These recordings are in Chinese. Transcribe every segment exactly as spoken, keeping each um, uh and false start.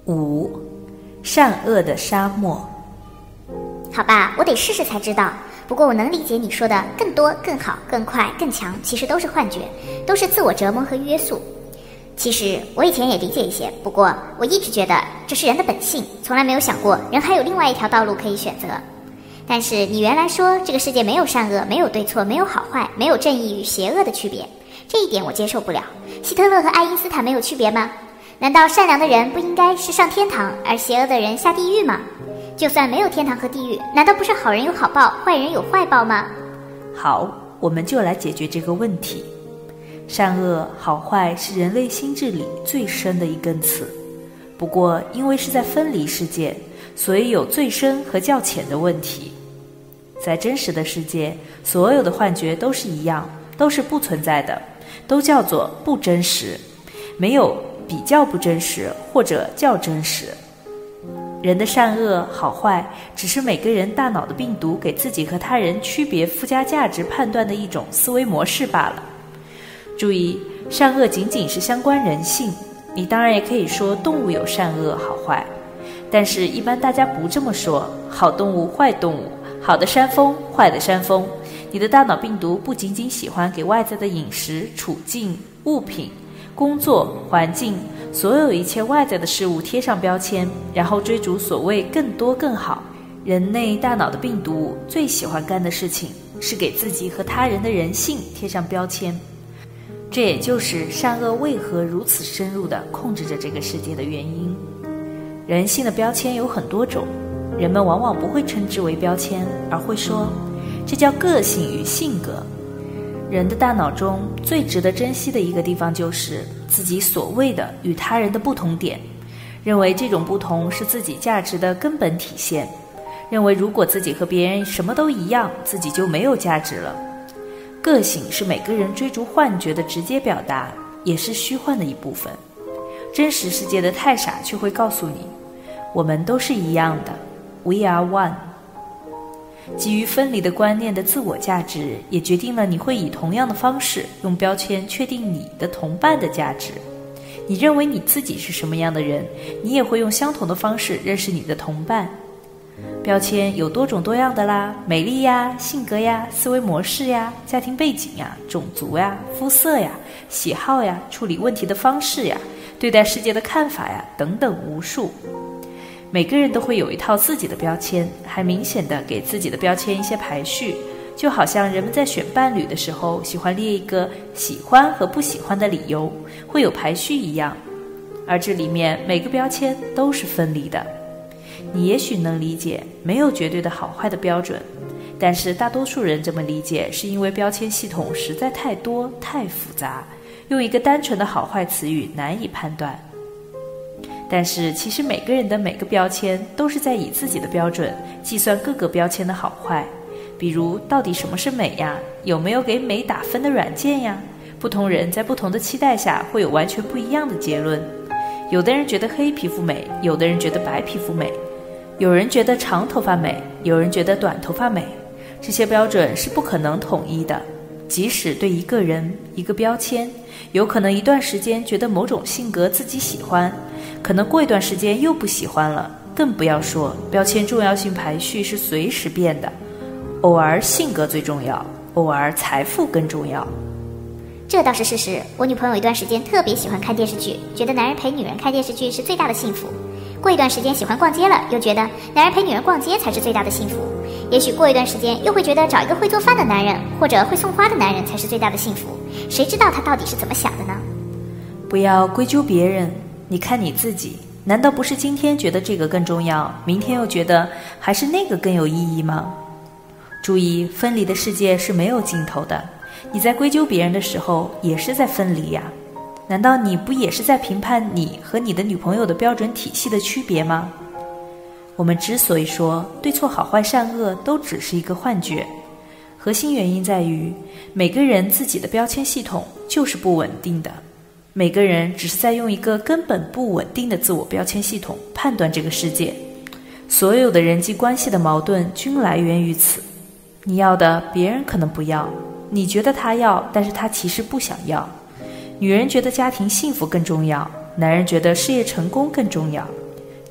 五，善恶的沙漠。 好吧，我得试试才知道。不过我能理解你说的更多、更好、更快、更强，其实都是幻觉，都是自我折磨和约束。其实我以前也理解一些，不过我一直觉得这是人的本性，从来没有想过人还有另外一条道路可以选择。但是你原来说这个世界没有善恶，没有对错，没有好坏，没有正义与邪恶的区别，这一点我接受不了。希特勒和爱因斯坦没有区别吗？难道善良的人不应该是上天堂，而邪恶的人下地狱吗？就算没有天堂和地狱，难道不是好人有好报，坏人有坏报吗？ 好，我们就来解决这个问题。善恶好坏是人类心智里最深的一根刺，不过因为是在分离世界，所以有最深和较浅的问题。在真实的世界，所有的幻觉都是一样，都是不存在的，都叫做不真实，没有比较不真实或者较真实。人的善恶好坏只是每个人大脑的病毒给自己和他人区别附加价值判断的一种思维模式罢了。注意，善恶仅仅是相关人性，你当然也可以说动物有善恶好坏，但是一般大家不这么说，好动物坏动物，好的山峰坏的山峰。你的大脑病毒不仅仅喜欢给外在的饮食、处境、物品、工作、环境，所有一切外在的事物贴上标签，然后追逐所谓更多更好。人类大脑的病毒最喜欢干的事情是给自己和他人的人性贴上标签，这也就是善恶为何如此深入地控制着这个世界的原因。人性的标签有很多种，人们往往不会称之为标签，而会说这叫个性与性格。人的大脑中最值得珍惜的一个地方就是自己所谓的与他人的不同点，认为这种不同是自己价值的根本体现，认为如果自己和别人什么都一样，自己就没有价值了。个性是每个人追逐幻觉的直接表达，也是虚幻的一部分。真实世界的太傻却会告诉你，我们都是一样的， We are one。基于分离的观念的自我价值，也决定了你会以同样的方式用标签确定你的同伴的价值。你认为你自己是什么样的人，你也会用相同的方式认识你的同伴。标签有多种多样的啦，美丽呀、性格呀、思维模式呀、家庭背景呀、种族呀、肤色呀、喜好呀、处理问题的方式呀、对待世界的看法呀，等等无数。每个人都会有一套自己的标签，还明显的给自己的标签一些排序，就好像人们在选伴侣的时候喜欢列一个喜欢和不喜欢的理由，会有排序一样。而这里面每个标签都是分离的。你也许能理解没有绝对的好坏的标准，但是大多数人这么理解是因为标签系统实在太多太复杂，用一个单纯的好坏词语难以判断。但是其实每个人的每个标签都是在以自己的标准计算各个标签的好坏，比如到底什么是美呀，有没有给美打分的软件呀，不同人在不同的期待下会有完全不一样的结论。有的人觉得黑皮肤美，有的人觉得白皮肤美，有人觉得长头发美，有人觉得短头发美，这些标准是不可能统一的。即使对一个人一个标签，有可能一段时间觉得某种性格自己喜欢，可能过一段时间又不喜欢了，更不要说标签重要性排序是随时变的，偶尔性格最重要，偶尔财富更重要。 这倒是事实，我女朋友一段时间特别喜欢看电视剧，觉得男人陪女人看电视剧是最大的幸福。过一段时间喜欢逛街了，又觉得男人陪女人逛街才是最大的幸福。也许过一段时间又会觉得找一个会做饭的男人或者会送花的男人才是最大的幸福。谁知道他到底是怎么想的呢？ 不要归咎别人，你看你自己，难道不是今天觉得这个更重要，明天又觉得还是那个更有意义吗？注意，分离的世界是没有尽头的，你在归咎别人的时候也是在分离呀。难道你不也是在评判你和你的女朋友的标准体系的区别吗？我们之所以说对错好坏善恶都只是一个幻觉，核心原因在于每个人自己的标签系统就是不稳定的，每个人只是在用一个根本不稳定的自我标签系统判断这个世界。所有的人际关系的矛盾均来源于此。你要的别人可能不要，你觉得他要，但是他其实不想要。女人觉得家庭幸福更重要，男人觉得事业成功更重要。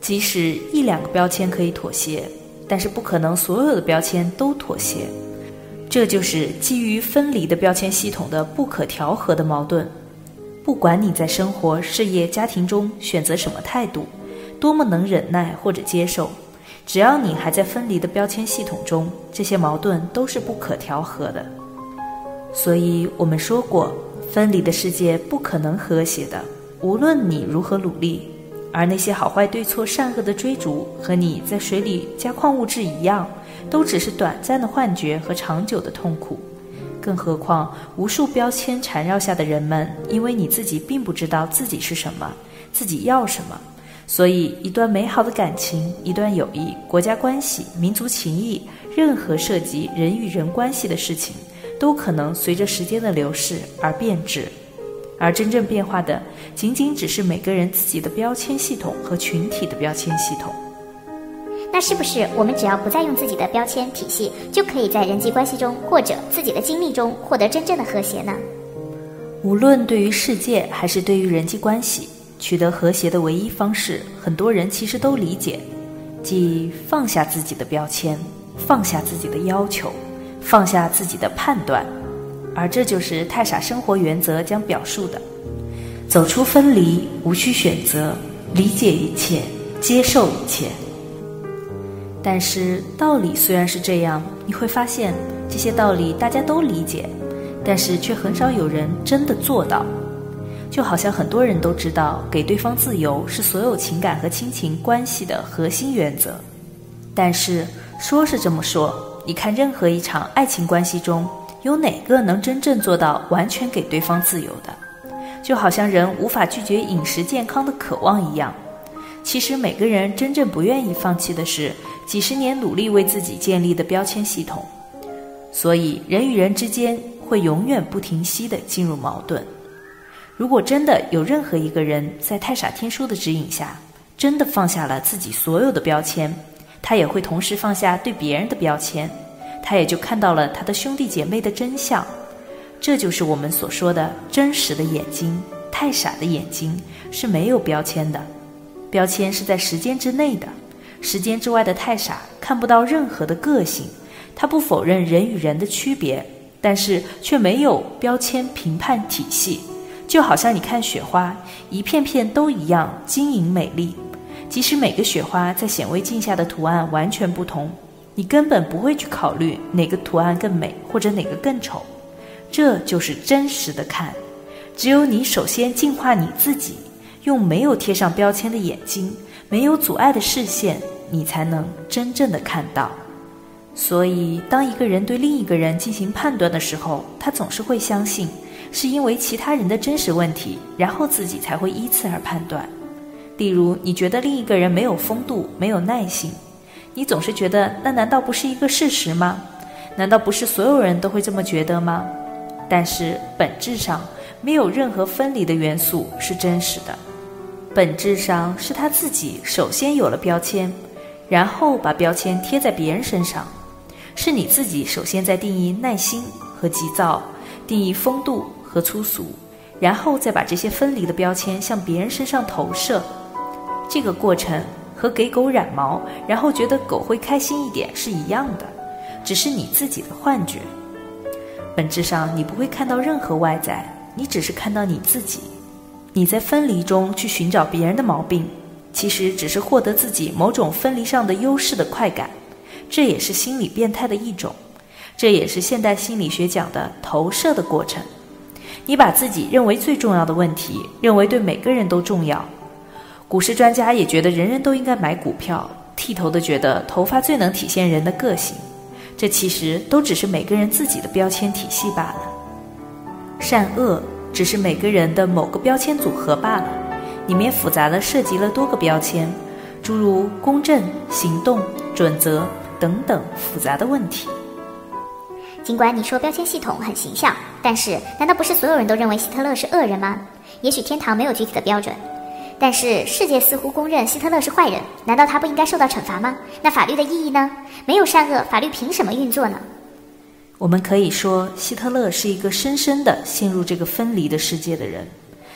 即使一两个标签可以妥协，但是不可能所有的标签都妥协。这就是基于分离的标签系统的不可调和的矛盾。不管你在生活、事业、家庭中选择什么态度，多么能忍耐或者接受，只要你还在分离的标签系统中，这些矛盾都是不可调和的。所以我们说过，分离的世界不可能和谐的，无论你如何努力。而那些好坏对错善恶的追逐，和你在水里加矿物质一样，都只是短暂的幻觉和长久的痛苦。更何况无数标签缠绕下的人们，因为你自己并不知道自己是什么，自己要什么，所以一段美好的感情，一段友谊，国家关系，民族情谊，任何涉及人与人关系的事情，都可能随着时间的流逝而变质。而真正变化的仅仅只是每个人自己的标签系统和群体的标签系统。 那是不是我们只要不再用自己的标签体系，就可以在人际关系中或者自己的经历中获得真正的和谐呢？ 无论对于世界还是对于人际关系，取得和谐的唯一方式，很多人其实都理解，即放下自己的标签，放下自己的要求，放下自己的判断。而这就是太傻生活原则将表述的：走出分离，无需选择，理解一切，接受一切。但是道理虽然是这样，你会发现这些道理大家都理解，但是却很少有人真的做到。就好像很多人都知道给对方自由是所有情感和亲情关系的核心原则，但是说是这么说，你看任何一场爱情关系中，有哪个能真正做到完全给对方自由的？就好像人无法拒绝饮食健康的渴望一样，其实每个人真正不愿意放弃的是几十年努力为自己建立的标签系统。所以人与人之间会永远不停息地进入矛盾。如果真的有任何一个人在太傻天书的指引下，真的放下了自己所有的标签，他也会同时放下对别人的标签，他也就看到了他的兄弟姐妹的真相。这就是我们所说的真实的眼睛。太傻的眼睛是没有标签的，标签是在时间之内的，时间之外的太傻看不到任何的个性。他不否认人与人的区别，但是却没有标签评判体系。就好像你看雪花，一片片都一样晶莹美丽，即使每个雪花在显微镜下的图案完全不同，你根本不会去考虑哪个图案更美或者哪个更丑。这就是真实的看。只有你首先净化你自己，用没有贴上标签的眼睛，没有阻碍的视线，你才能真正的看到。所以当一个人对另一个人进行判断的时候，他总是会相信是因为其他人的真实问题，然后自己才会依次而判断。例如你觉得另一个人没有风度，没有耐性，你总是觉得那难道不是一个事实吗？难道不是所有人都会这么觉得吗？但是本质上没有任何分离的元素是真实的，本质上是他自己首先有了标签，然后把标签贴在别人身上。是你自己首先在定义耐心和急躁，定义风度和粗俗，然后再把这些分离的标签向别人身上投射。这个过程和给狗染毛然后觉得狗会开心一点是一样的，只是你自己的幻觉。本质上你不会看到任何外在，你只是看到你自己。你在分离中去寻找别人的毛病，其实只是获得自己某种分离上的优势的快感，这也是心理变态的一种，这也是现代心理学讲的投射的过程。你把自己认为最重要的问题，认为对每个人都重要。股市专家也觉得人人都应该买股票，剃头的觉得头发最能体现人的个性，这其实都只是每个人自己的标签体系罢了。善恶只是每个人的某个标签组合罢了，里面复杂的涉及了多个标签，诸如公正、行动、准则等等复杂的问题。 尽管你说标签系统很形象，但是难道不是所有人都认为希特勒是恶人吗？也许天堂没有具体的标准，但是世界似乎公认希特勒是坏人，难道他不应该受到惩罚吗？那法律的意义呢？没有善恶，法律凭什么运作呢？ 我们可以说希特勒是一个深深地陷入这个分离的世界的人，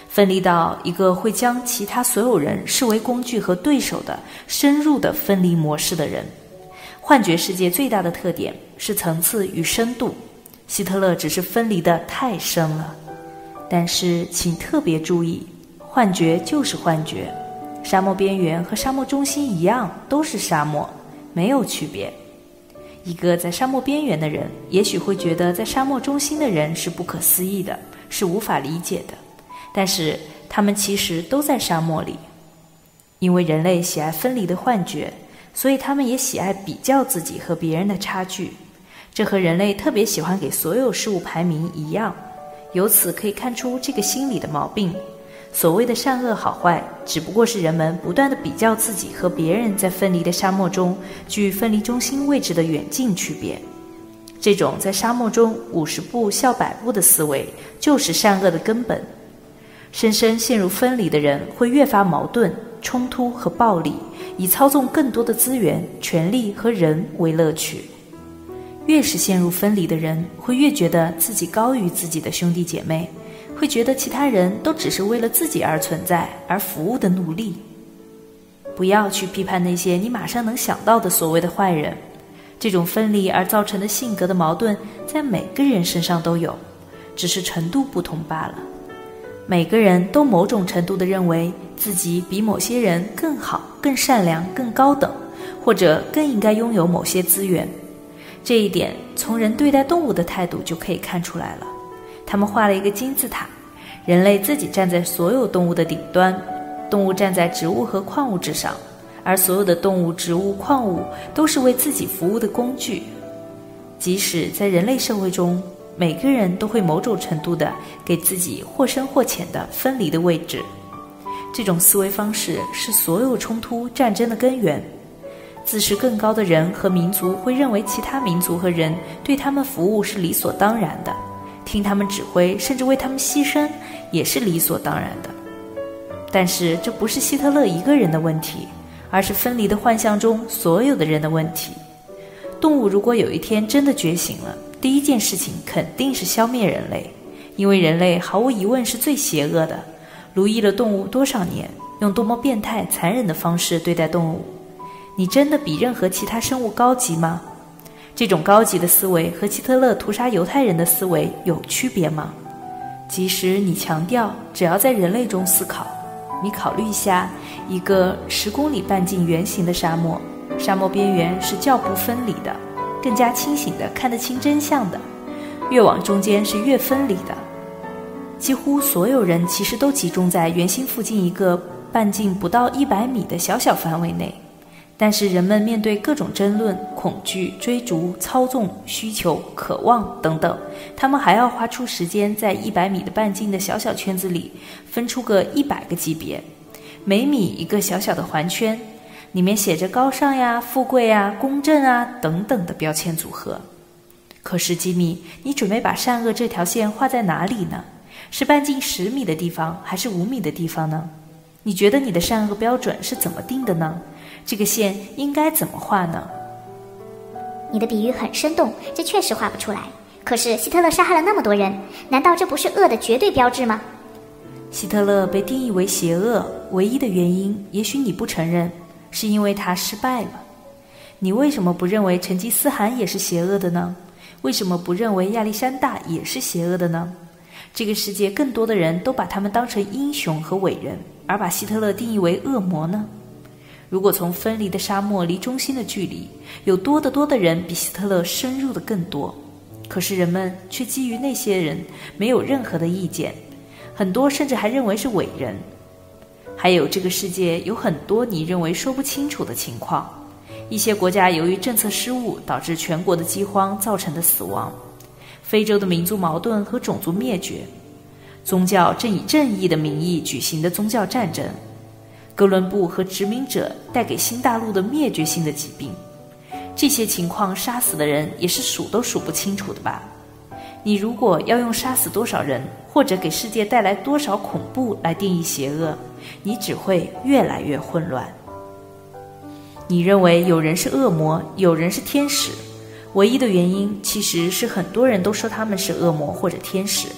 分离到一个会将其他所有人视为工具和对手的深入的分离模式的人。幻觉世界最大的特点是层次与深度，希特勒只是分离得太深了。但是请特别注意，幻觉就是幻觉，沙漠边缘和沙漠中心一样，都是沙漠，没有区别。一个在沙漠边缘的人也许会觉得在沙漠中心的人是不可思议的，是无法理解的，但是他们其实都在沙漠里。因为人类喜爱分离的幻觉，所以他们也喜爱比较自己和别人的差距，这和人类特别喜欢给所有事物排名一样。由此可以看出这个心理的毛病。所谓的善恶好坏，只不过是人们不断地比较自己和别人在分离的沙漠中距分离中心位置的远近区别。这种在沙漠中五十步笑百步的思维，就是善恶的根本。深深陷入分离的人会越发矛盾、冲突和暴力，以操纵更多的资源、权力和人为乐趣。越是陷入分离的人，会越觉得自己高于自己的兄弟姐妹，会觉得其他人都只是为了自己而存在，而服务的奴隶。不要去批判那些你马上能想到的所谓的坏人，这种分离而造成的性格的矛盾，在每个人身上都有，只是程度不同罢了。每个人都某种程度地认为自己比某些人更好、更善良、更高等，或者更应该拥有某些资源。这一点从人对待动物的态度就可以看出来了。他们画了一个金字塔，人类自己站在所有动物的顶端，动物站在植物和矿物之上，而所有的动物、植物、矿物都是为自己服务的工具。即使在人类社会中，每个人都会某种程度的给自己或深或浅的分离的位置。这种思维方式是所有冲突、战争的根源。自视更高的人和民族会认为其他民族和人对他们服务是理所当然的，听他们指挥，甚至为他们牺牲也是理所当然的。但是这不是希特勒一个人的问题，而是分离的幻象中所有的人的问题。动物如果有一天真的觉醒了，第一件事情肯定是消灭人类，因为人类毫无疑问是最邪恶的，奴役了动物多少年，用多么变态残忍的方式对待动物。你真的比任何其他生物高级吗？这种高级的思维和希特勒屠杀犹太人的思维有区别吗？即使你强调只要在人类中思考，你考虑一下一个十公里半径圆形的沙漠，沙漠边缘是较不分离的，更加清醒的看得清真相的，越往中间是越分离的。几乎所有人其实都集中在圆心附近一个半径不到一百米的小小范围内，但是人们面对各种争论、恐惧、追逐、操纵、需求、渴望等等，他们还要花出时间在一百米的半径的小小圈子里分出个一百个级别，每米一个小小的环圈，里面写着高尚呀、富贵呀、公正啊等等的标签组合。可是吉米，你准备把善恶这条线画在哪里呢？是半径十米的地方，还是五米的地方呢？你觉得你的善恶标准是怎么定的呢？这个线应该怎么画呢？ 你的比喻很生动，这确实画不出来。可是希特勒杀害了那么多人，难道这不是恶的绝对标志吗？ 希特勒被定义为邪恶，唯一的原因，也许你不承认，是因为他失败了。你为什么不认为成吉思汗也是邪恶的呢？为什么不认为亚历山大也是邪恶的呢？这个世界更多的人都把他们当成英雄和伟人，而把希特勒定义为恶魔呢？如果从分离的沙漠离中心的距离，有多得多的人比希特勒深入的更多，可是人们却基于那些人没有任何的意见，很多甚至还认为是伟人。还有这个世界有很多你认为说不清楚的情况，一些国家由于政策失误导致全国的饥荒造成的死亡，非洲的民族矛盾和种族灭绝，宗教正以正义的名义举行的宗教战争，哥伦布和殖民者带给新大陆的灭绝性的疾病，这些情况杀死的人也是数都数不清楚的吧？你如果要用杀死多少人，或者给世界带来多少恐怖来定义邪恶，你只会越来越混乱。你认为有人是恶魔，有人是天使，唯一的原因其实是很多人都说他们是恶魔或者天使，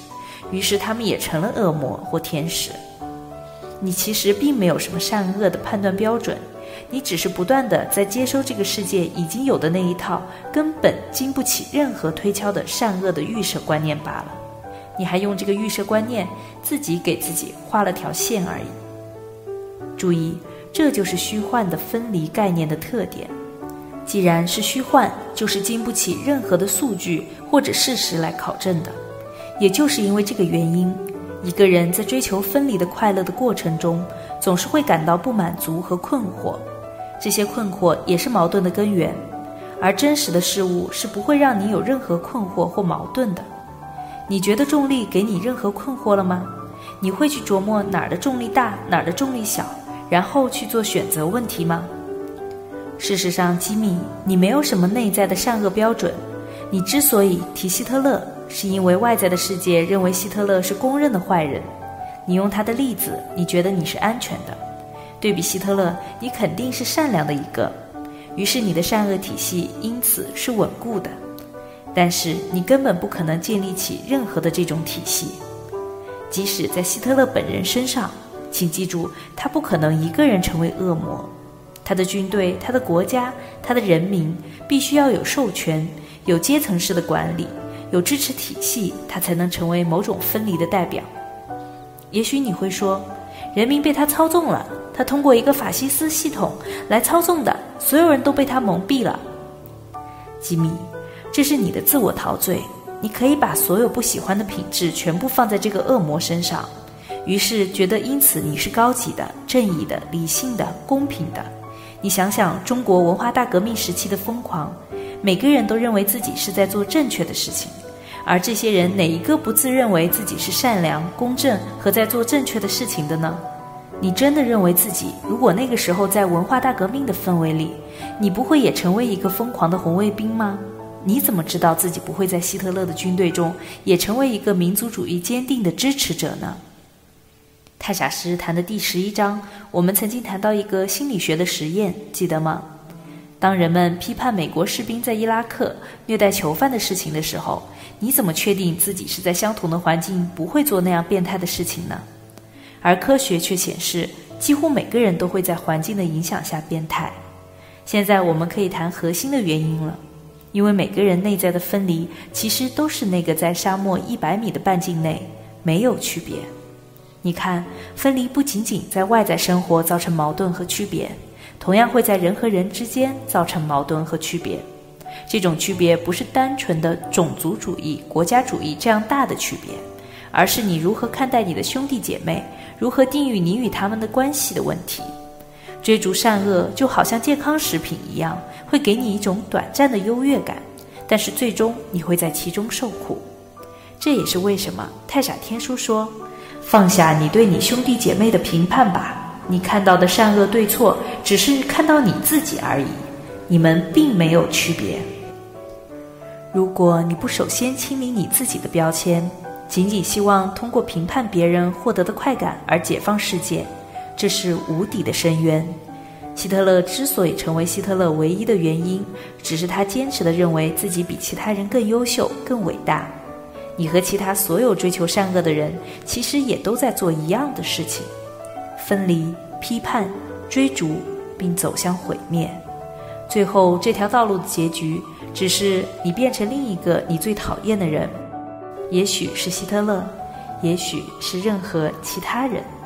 于是他们也成了恶魔或天使。你其实并没有什么善恶的判断标准，你只是不断地在接收这个世界已经有的那一套根本经不起任何推敲的善恶的预设观念罢了。你还用这个预设观念自己给自己画了条线而已。注意，这就是虚幻的分离概念的特点。既然是虚幻，就是经不起任何的数据或者事实来考证的。也就是因为这个原因，一个人在追求分离的快乐的过程中，总是会感到不满足和困惑。这些困惑也是矛盾的根源，而真实的事物是不会让你有任何困惑或矛盾的。你觉得重力给你任何困惑了吗？你会去琢磨哪儿的重力大，哪儿的重力小，然后去做选择问题吗？事实上，吉米，你没有什么内在的善恶标准。你之所以提希特勒，是因为外在的世界认为希特勒是公认的坏人。你用他的例子，你觉得你是安全的。对比希特勒，你肯定是善良的一个，于是你的善恶体系因此是稳固的。但是你根本不可能建立起任何的这种体系。即使在希特勒本人身上，请记住，他不可能一个人成为恶魔。他的军队、他的国家、他的人民必须要有授权，有阶层式的管理，有支持体系，他才能成为某种分离的代表。也许你会说，人民被他操纵了，他通过一个法西斯系统来操纵的，所有人都被他蒙蔽了。吉米，这是你的自我陶醉，你可以把所有不喜欢的品质全部放在这个恶魔身上，于是觉得因此你是高级的、正义的、理性的、公平的。你想想中国文化大革命时期的疯狂，每个人都认为自己是在做正确的事情，而这些人哪一个不自认为自己是善良、公正和在做正确的事情的呢？你真的认为自己如果那个时候在文化大革命的氛围里，你不会也成为一个疯狂的红卫兵吗？你怎么知道自己不会在希特勒的军队中也成为一个民族主义坚定的支持者呢？太傻诗谈的第十一章，我们曾经谈到一个心理学的实验，记得吗？当人们批判美国士兵在伊拉克虐待囚犯的事情的时候，你怎么确定自己是在相同的环境不会做那样变态的事情呢？而科学却显示，几乎每个人都会在环境的影响下变态。现在我们可以谈核心的原因了，因为每个人内在的分离其实都是那个在沙漠一百米的半径内，没有区别。你看，分离不仅仅在外在生活造成矛盾和区别，同样会在人和人之间造成矛盾和区别。这种区别不是单纯的种族主义、国家主义这样大的区别，而是你如何看待你的兄弟姐妹，如何定义你与他们的关系的问题。追逐善恶就好像健康食品一样，会给你一种短暂的优越感，但是最终你会在其中受苦。这也是为什么太傻天书说，放下你对你兄弟姐妹的评判吧，你看到的善恶对错只是看到你自己而已，你们并没有区别。如果你不首先清理你自己的标签，仅仅希望通过评判别人获得的快感而解放世界，这是无底的深渊。希特勒之所以成为希特勒唯一的原因，只是他坚持地认为自己比其他人更优秀、更伟大。你和其他所有追求善恶的人，其实也都在做一样的事情：分离、批判、追逐，并走向毁灭。最后，这条道路的结局，只是你变成另一个你最讨厌的人，也许是希特勒，也许是任何其他人。